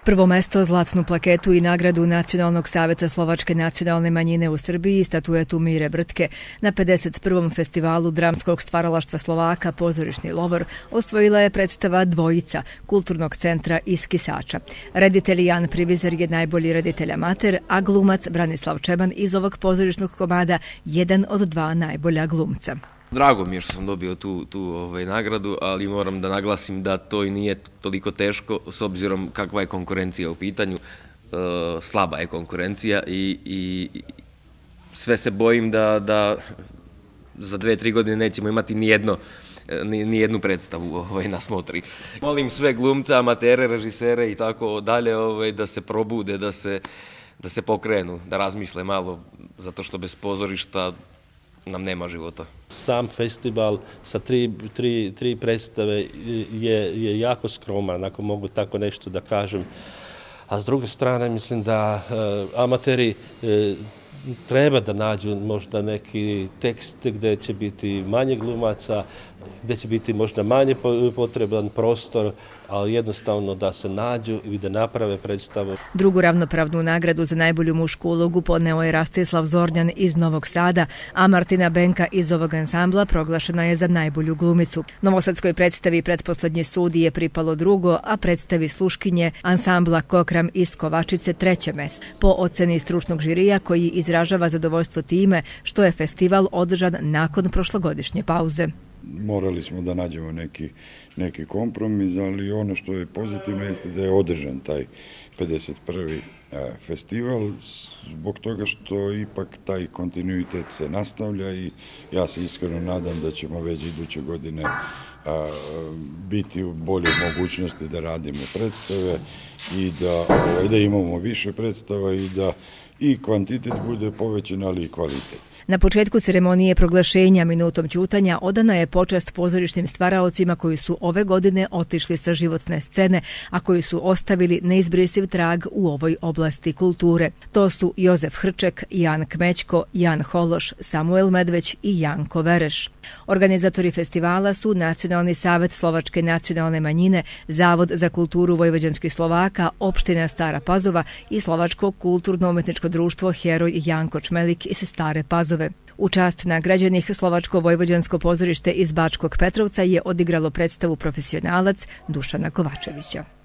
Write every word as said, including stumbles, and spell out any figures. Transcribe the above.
Prvo mesto, zlatnu plaketu i nagradu Nacionalnog saveta slovačke nacionalne manjine u Srbiji i statuetu Mire Brtke na pedeset prvom festivalu dramskog stvaralaštva Slovaka Pozorišni lovor osvojila je predstava Dvojica Kulturnog centra iz Kisača. Reditelj Jan Privizar je najbolji reditelj amater, a glumac Branislav Čeban iz ovog pozorišnog komada jedan od dva najbolja glumca. Drago mi je što sam dobio tu, tu ovaj, nagradu, ali moram da naglasim da to i nije toliko teško s obzirom kakva je konkurencija u pitanju. E, slaba je konkurencija i, i sve se bojim da, da za dve, tri godine nećemo imati ni jedno ni, ni jednu predstavu ovaj, na smotri. Molim sve glumce, amatere, režisere i tako dalje ovaj, da se probude, da se, da se pokrenu, da razmisle malo, zato što bez pozorišta nam nema života. Sam festival sa tri, tri, tri predstave je, je jako skroman, ako mogu tako nešto da kažem. A s druge strane mislim da e, amateri e, treba da nađu možda neki tekst gde će biti manje glumaca, gde će biti možda manje potreban prostor, ali jednostavno da se nađu i da naprave predstavu. Drugu ravnopravnu nagradu za najbolju mušku ulogu podneo je Rastislav Zornjan iz Novog Sada, a Martina Benka iz ovog ansambla proglašena je za najbolju glumicu. Novosadskoj predstavi Pretposlednji sud je pripalo drugo, a predstavi Sluškinje ansambla Kokram iz Kovačice treće mesto. Po oceni stručnog žirija koji izražava zadovoljstvo time što je festival održan nakon prošlogodišnje pauze. Morali smo da nađemo neki, neki kompromis, ali ono što je pozitivno jeste da je održan taj pedeset prvi festival, zbog toga što ipak taj kontinuitet se nastavlja i ja se iskreno nadam da ćemo već iduće godine a, biti u boljoj mogućnosti da radimo predstave i da, da imamo više predstava i da i kvantitet bude povećan, ali i kvalitet. Na početku ceremonije proglašenja minutom ćutanja odana je počast pozorišnim stvaraocima koji su ove godine otišli sa životne scene, a koji su ostavili neizbrisiv trag u ovoj oblasti kulture. To su Jozef Hrček, Jan Kmećko, Jan Hološ, Samuel Medveć i Janko Vereš. Organizatori festivala su Nacionalni savet slovačke nacionalne manjine, Zavod za kulturu vojvođanskih Slovaka, opština Stara Pazova i Slovačko kulturno-umetničko društvo Heroj Janko Čmelik iz Stare Pazove. U čast nagrađenih Slovačko-vojvođansko pozorište iz Bačkog Petrovca je odigralo predstavu Profesionalac Dušana Kovačevića.